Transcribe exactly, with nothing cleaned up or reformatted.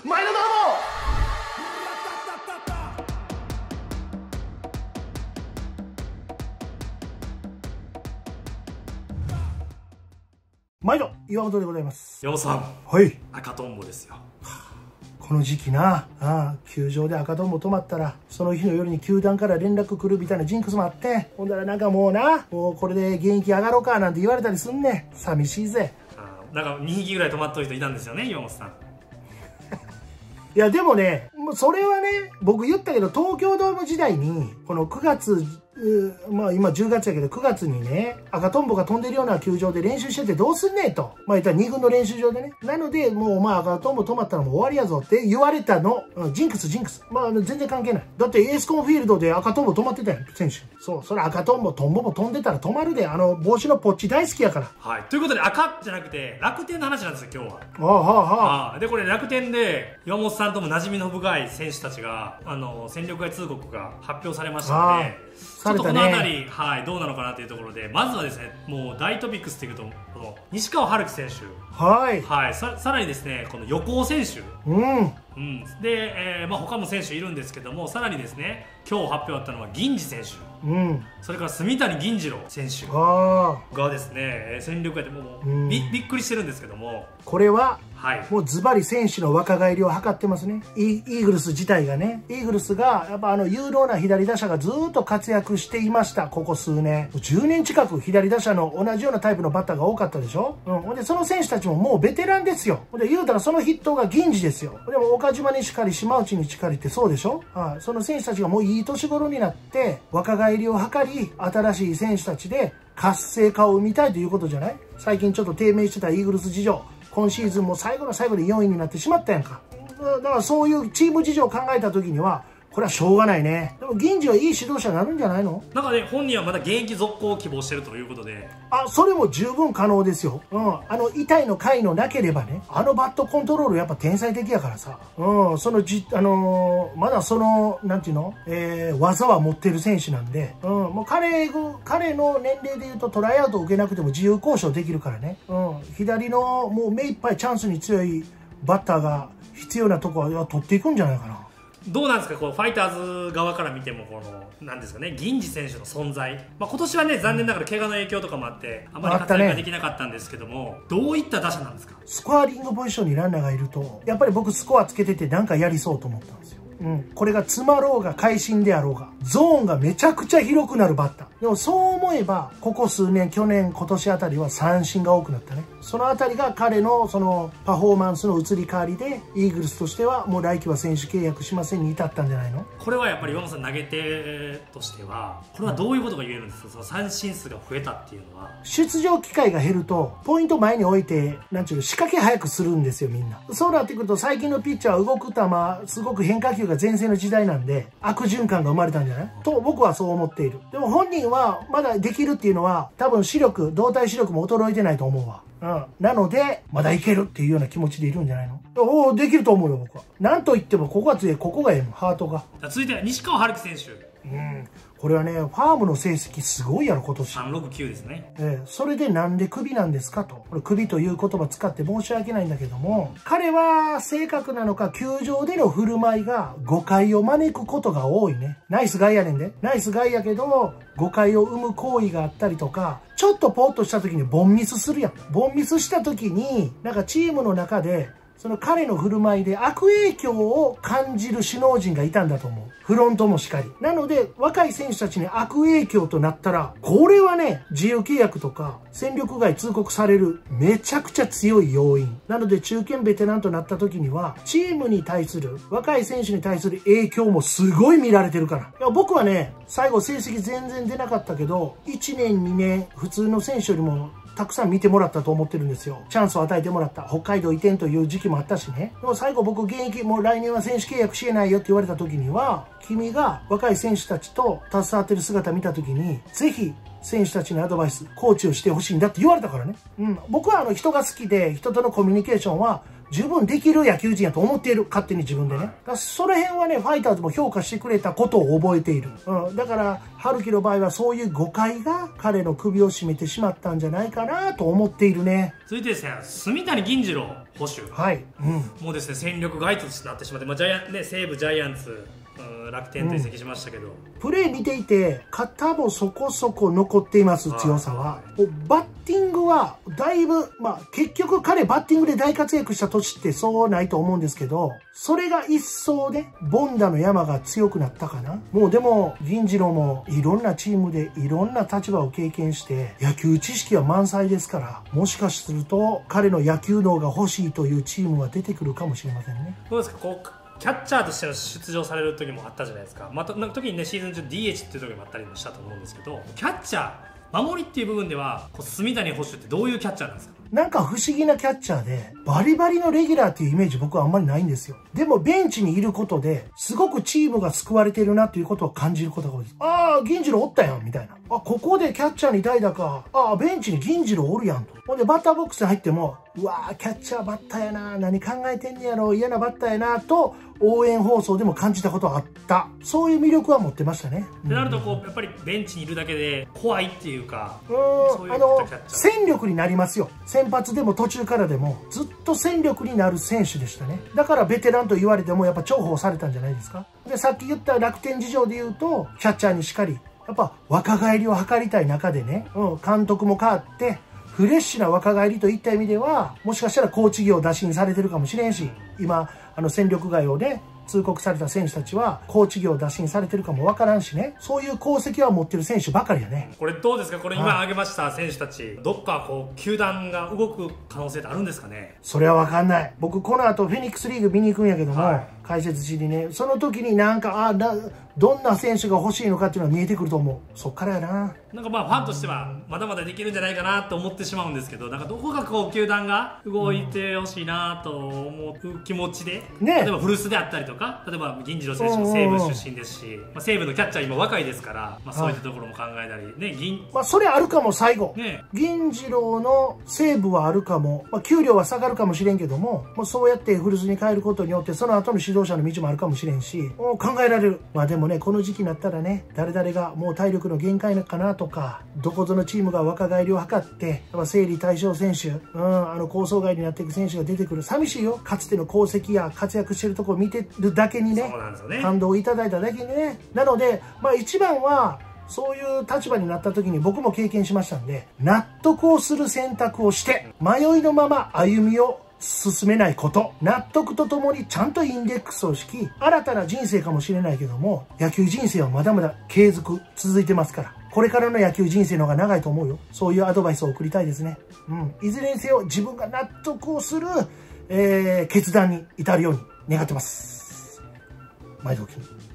前田どうも。毎度岩本でございます。 岩本さん、 はい、 赤とんぼですよ。 この時期なああ、球場で赤とんぼ止まったらその日の夜に球団から連絡来るみたいなジンクスもあって、ほんだらなんかもうな、もうこれで現役上がろうかなんて言われたりすんねん。寂しいぜ。 あなんかにひきぐらい止まっとる人いたんですよね、岩本さん。 いやでもね、もうそれはね、僕言ったけど、東京ドーム時代にこのくがつ、まあ今じゅうがつやけどくがつにね、赤とんぼが飛んでるような球場で練習しててどうすんねんと。まあ言ったらに軍の練習場でね。なのでもうまあ赤とんぼ止まったらもう終わりやぞって言われたの。うん、ジンクスジンクス。まあ全然関係ない。だってエースコンフィールドで赤とんぼ止まってたやん、選手。そう、それ赤とんぼ、トンボも飛んでたら止まるで、あの帽子のポッチ大好きやから。 はい。ということで赤じゃなくて楽天の話なんですよ、今日は。 ああ、はあ、はあ。で、これ楽天で岩本さんとも馴染みの深い選手たちが、あの、戦力外通告が発表されましたので、ちょっとこの辺り、はい、どうなのかなというところで、まずはですね、もう大トピックスというと、この西川遥輝選手、 はい、 はい、さ, さらにですね、この横尾選手、 うん、 うん、で、えーまあ、他も選手いるんですけども、さらにですね、今日発表あったのは銀次選手、うん、それから住谷銀次郎選手がですね、戦力外でもう、うん、び, びっくりしてるんですけども、 これは、 はい、 もうズバリ選手の若返りを図ってますね。イーグルス自体がね、イーグルスがやっぱあの有能な左打者がずっと活躍していました。ここ数年、じゅうねん近く左打者の同じようなタイプのバッターが多かったでしょ。うん、ほんでその選手たちももうベテランですよ。ほんで言うたらその筆頭が銀次ですよ。でも岡島にしかり島内にしかりってそうでしょ。はい、その選手たちがもういい年頃になって若返りを図り、新しい選手たちで活性化を生みたいということじゃない。最近ちょっと低迷してたイーグルス事情、今シーズンも最後の最後でよんいになってしまったやんか。だからそういうチーム事情を考えた時にはこれはしょうがないね。でも銀次はいい指導者になるんじゃないの。 なんかね、本人はまだ現役続行を希望してるということで、 あ、それも十分可能ですよ。うん、あの痛いの回のなければね、あのバットコントロールやっぱ天才的やからさ、うん、そのじあのー、まだそのなんていうの、えー、技は持ってる選手なんで、うん、もう彼彼の年齢でいうとトライアウトを受けなくても自由交渉できるからね、うん、左のもう目いっぱいチャンスに強いバッターが必要なとこは取っていくんじゃないかな。 どうなんですか、こうファイターズ側から見ても、このなんですかね、銀次選手の存在、まあ、今年はね、残念ながら怪我の影響とかもあって、あまり活躍ができなかったんですけども、ね、どういった打者なんですか。 スコアリングポジションにランナーがいると、やっぱり僕、スコアつけてて、なんかやりそうと思ったんですよ。うん、これが詰まろうが会心であろうがゾーンがめちゃくちゃ広くなるバッター。でもそう思えばここ数年、去年今年あたりは三振が多くなったね。そのあたりが彼のそのパフォーマンスの移り変わりで、イーグルスとしてはもう来季は選手契約しませんに至ったんじゃないの。 これはやっぱり岩本さん、投げ手としてはこれはどういうことが言えるんですか。その三振数が増えたっていうのは、 出場機会が減るとポイント前に置いてなんちゅうの仕掛け早くするんですよ、みんな。そうなってくると最近のピッチャーは動く球すごく変化球が前線の時代なんで悪循環が生まれたんじゃないと僕はそう思っている。でも本人はまだできるっていうのは多分視力、動体視力も衰えてないと思うわ。うん、なのでまだいけるっていうような気持ちでいるんじゃないの。おお、できると思うよ僕は。なんといってもここが強い、ここがええもん、ハートが。 続いては西川遥輝選手。 うん、これはね、ファームの成績すごいやろ今年。 さんろくきゅうですね。 えー、それでなんでクビなんですかと。これクビという言葉使って申し訳ないんだけども、彼は正確なのか球場での振る舞いが誤解を招くことが多いね。ナイスガイやねんで。ナイスガイやけど誤解を生む行為があったりとか、ちょっとポッとした時にボンミスするやん。ボンミスした時になんかチームの中でその彼の振る舞いで悪影響を感じる首脳陣がいたんだと思う。フロントもしかり。なので、若い選手たちに悪影響となったら、これはね、自由契約とか戦力外通告されるめちゃくちゃ強い要因。なので、中堅ベテランとなった時には、チームに対する、若い選手に対する影響もすごい見られてるから。いや、僕はね、最後成績全然出なかったけど、いちねん、にねん、普通の選手よりも、たくさん見てもらったと思ってるんですよ。チャンスを与えてもらった。北海道移転という時期もあったしね。でも最後僕現役、もう来年は選手契約しえないよって言われた時には、君が若い選手たちと携わってる姿見た時に、ぜひ選手たちにアドバイス、コーチをしてほしいんだって言われたからね。うん。僕はあの人が好きで、人とのコミュニケーションは十分できる野球人やと思っている。勝手に自分でね。だからその辺はね、ファイターズも評価してくれたことを覚えている。うん。だから、春樹の場合はそういう誤解が彼の首を絞めてしまったんじゃないかなと思っているね。 続いてですね、住谷銀次郎捕手、 はい、うん、 もうですね戦力外となってしまって、まあジャイアンね、西武、ジャイアンツ、うん、楽天と移籍しましたけど、うん、 プレー見ていて肩もそこそこ残っています。強さは、バッティングはだいぶ、まあ結局彼バッティングで大活躍した年ってそうないと思うんですけど、それが一層ねボンダの山が強くなったかな。もうでも銀次郎もいろんなチームでいろんな立場を経験して野球知識は満載ですから、もしかすると彼の野球脳が欲しいというチームが出てくるかもしれませんね。 どうですか、こうキャッチャーとしての出場される時もあったじゃないですか。また、時にねシーズン中 ディーエイチ っていう時もあったりもしたと思うんですけど、キャッチャー守りっていう部分ではこう住谷捕手ってどういうキャッチャーなんですか？ なんか不思議なキャッチャーで、バリバリのレギュラーっていうイメージ僕はあんまりないんですよ。でもベンチにいることで、すごくチームが救われてるなっていうことを感じることが多いです。ああ、銀次郎おったやん、みたいな。あ、ここでキャッチャーに代打か。ああ、ベンチに銀次郎おるやんと。ほんで、バッターボックスに入っても、うわー、キャッチャーバッターやな、何考えてんねやろ、嫌なバッターやな、と、応援放送でも感じたことがあった。そういう魅力は持ってましたね。 ってなると、こう、やっぱりベンチにいるだけで怖いっていうか、 うん、あの、戦力になりますよ。先発でも途中からでも、ずっと戦力になる選手でしたね。だからベテランと言われても、やっぱ重宝されたんじゃないですか。で、さっき言った楽天事情で言うと、キャッチャーにしかり、やっぱ若返りを図りたい中でね、うん、監督も変わって、フレッシュな若返りといった意味では、もしかしたらコーチ業を打診されてるかもしれんし、今、あの戦力外をね、通告された選手たちは、コーチ業を打診されてるかもわからんしね、そういう功績は持ってる選手ばかりやね。 これどうですか、これ今挙げました選手たち、どっかこう、球団が動く可能性ってあるんですかね？ それはわかんない。僕、この後、フェニックスリーグ見に行くんやけども、はい、解説しにね、その時になんか、あな、どんな選手が欲しいのかっていうのは見えてくると思う。そっからやな。 なんかまあ、ファンとしては、まだまだできるんじゃないかなと思ってしまうんですけど、なんかどこかこう、球団が動いてほしいなと思う気持ちで、ね、例えば古巣であったりとか、例えば銀次郎選手も西武出身ですし、まあ、西武のキャッチャー今若いですから、まあ、そういったところも考えたり、ね、銀、 まあ、それあるかも、最後。 ね、 銀次郎の西武はあるかも、まあ、給料は下がるかもしれんけども、もうそうやって古巣に変えることによって、その後の指導者の道もあるかもしれんし、もう考えられる。まあでもね、この時期になったらね、誰々がもう体力の限界かなとか、どこぞのチームが若返りを図って、やっぱ整理対象選手、うん、あの構想外になっていく選手が出てくる。寂しいよ。かつての功績や活躍してるところを見てるだけにね、 ね、 感動をいただいただけにね。なので、まあ一番は、そういう立場になった時に僕も経験しましたんで、納得をする選択をして、迷いのまま歩みを進めないこと、納得とともにちゃんとインデックスを敷き、新たな人生かもしれないけども、野球人生はまだまだ継続続いてますから、これからの野球人生の方が長いと思うよ。そういうアドバイスを送りたいですね。うん。いずれにせよ自分が納得をする、えー、決断に至るように願ってます。前時に。